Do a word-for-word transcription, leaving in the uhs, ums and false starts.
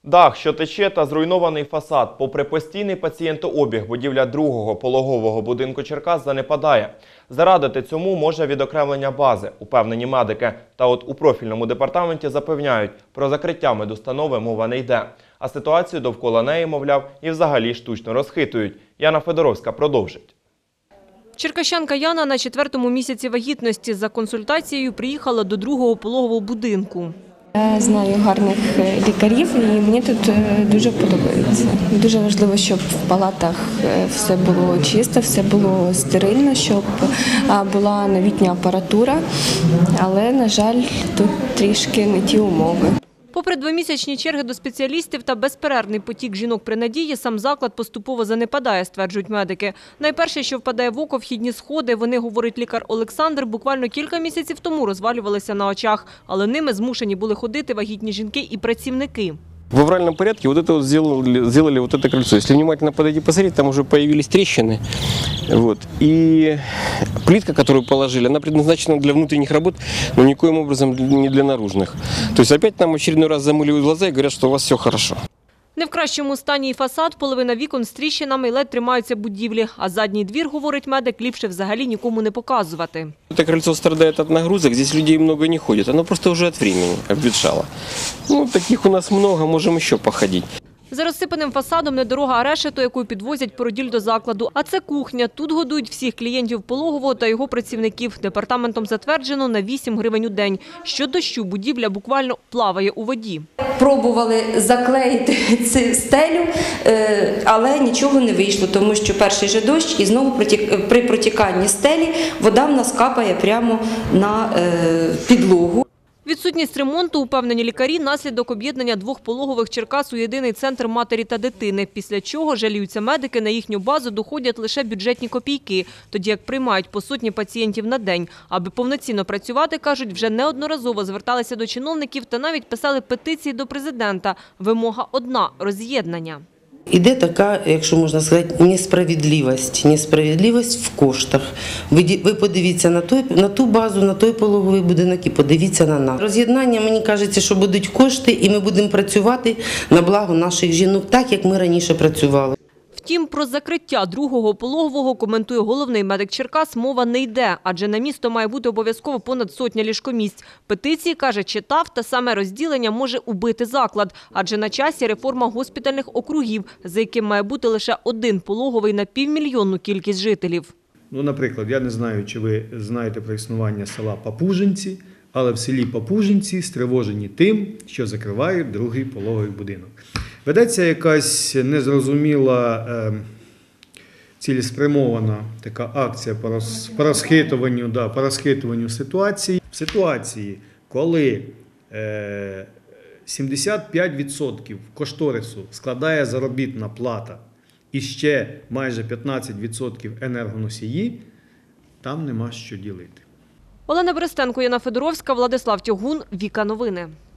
Дах, що тече, та зруйнований фасад. Попри постійний пацієнтообіг, будівля другого пологового будинку Черкас занепадає. Зарадити цьому може відокремлення бази, упевнені медики. Та от у профільному департаменті запевняють, про закриття медустанови мова не йде. А ситуацію довкола неї, мовляв, і взагалі штучно розхитують. Яна Федоровська продовжить. Черкащанка Яна на четвертому місяці вагітності за консультацією приїхала до другого пологового будинку. Я знаю гарних лікарів і мені тут дуже подобається. Дуже важливо, щоб в палатах все було чисто, все було стерильно, щоб була новітня апаратура, але, на жаль, тут трішки не ті умови. Попри двомісячні черги до спеціалістів та безперервний потік жінок при надії, сам заклад поступово занепадає, стверджують медики. Найперше, що впадає в око – вхідні сходи. Вони, говорить лікар Олександр, буквально кілька місяців тому розвалювалися на очах. Але ними змушені були ходити вагітні жінки і працівники. В авральном порядке вот это вот сделали, сделали вот это крыльцо. Если внимательно подойти посмотреть, там уже появились трещины. Вот. И плитка, которую положили, она предназначена для внутренних работ, но никоим образом не для наружных. То есть опять нам очередной раз замыливают глаза и говорят, что у вас все хорошо. Не в кращому стані і фасад, половина вікон з тріщинами, ледь тримаються будівлі. А задній двір, говорить медик, ліпше взагалі нікому не показувати. Это крыльцо страдает от нагрузок, здесь людей много не ходит. Оно просто уже от времени обветшало. Ну, таких у нас много, можем еще походить. За розсипаним фасадом не дорога, а решето, якою підвозять породіль до закладу. А це кухня. Тут годують всіх клієнтів пологового та його працівників. Департаментом затверджено на вісім гривень у день. Щодощу будівля буквально плаває у воді. Пробували заклеїти цю стелю, але нічого не вийшло, тому що перший же дощ і знову при протіканні стелі вода в нас капає прямо на підлогу. Відсутність ремонту, упевнені лікарі, наслідок об'єднання двох пологових Черкас у єдиний центр матері та дитини. Після чого, жаліються медики, на їхню базу доходять лише бюджетні копійки, тоді як приймають по сотні пацієнтів на день. Аби повноцінно працювати, кажуть, вже неодноразово зверталися до чиновників та навіть писали петиції до президента. Вимога одна – роз'єднання. Іде така, якщо можна сказати, несправедливість. Несправедливість в коштах. Ви, ви подивіться на, той, на ту базу, на той пологовий будинок і подивіться на нас. Роз'єднання, мені кажеться, що будуть кошти і ми будемо працювати на благо наших жінок, так, як ми раніше працювали. Втім, про закриття другого пологового, коментує головний медик Черкас, мова не йде, адже на місто має бути обов'язково понад сотня ліжкомісць. Петиції, каже, читав, та саме розділення може убити заклад, адже на часі реформа госпітальних округів, за яким має бути лише один пологовий на півмільйонну кількість жителів. Ну, наприклад, я не знаю, чи ви знаєте про існування села Папужинці, але в селі Папужинці стривожені тим, що закривають другий пологовий будинок. Ведеться якась незрозуміла, е, цілеспрямована така акція по, роз, по, розхитуванню, да, по розхитуванню ситуації. В ситуації, коли е, сімдесят п'ять відсотків кошторису складає заробітна плата і ще майже п'ятнадцять відсотків енергоносії, там нема що ділити. Олена Берестенко, Яна Федоровська, Владислав Тягун, Віка Новини.